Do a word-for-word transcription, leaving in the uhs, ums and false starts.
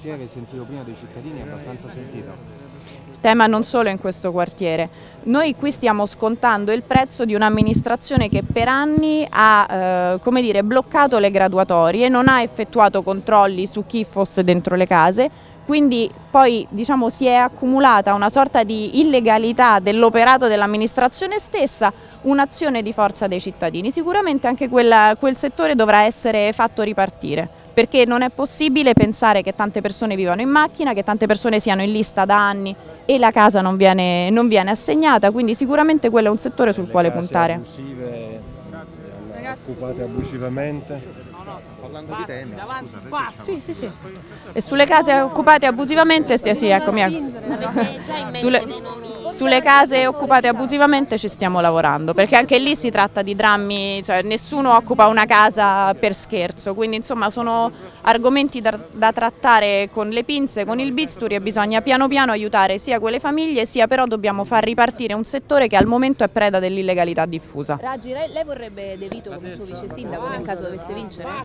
quartiere, sentito prima dei cittadini, è abbastanza sentito. Tema non solo in questo quartiere. Noi qui stiamo scontando il prezzo di un'amministrazione che per anni ha eh, come dire, bloccato le graduatorie, non ha effettuato controlli su chi fosse dentro le case, quindi poi diciamo, si è accumulata una sorta di illegalità dell'operato dell'amministrazione stessa, un'azione di forza dei cittadini. Sicuramente anche quella, quel settore dovrà essere fatto ripartire, perché non è possibile pensare che tante persone vivano in macchina, che tante persone siano in lista da anni e la casa non viene, non viene assegnata, quindi sicuramente quello è un settore sul le quale case puntare. Abusive, occupate abusivamente. Parlando di temi, scusa, Sì, sì, sì. E sulle case occupate abusivamente, sì, sì, eccomi. Sulle, sulle case occupate abusivamente ci stiamo lavorando, perché anche lì si tratta di drammi, cioè nessuno occupa una casa per scherzo, quindi insomma sono argomenti da, da trattare con le pinze, con il bisturi, e bisogna piano piano aiutare sia quelle famiglie, sia però dobbiamo far ripartire un settore che al momento è preda dell'illegalità diffusa. Raggi, lei, lei vorrebbe De Vito come suo vice sindaco nel caso dovesse vincere?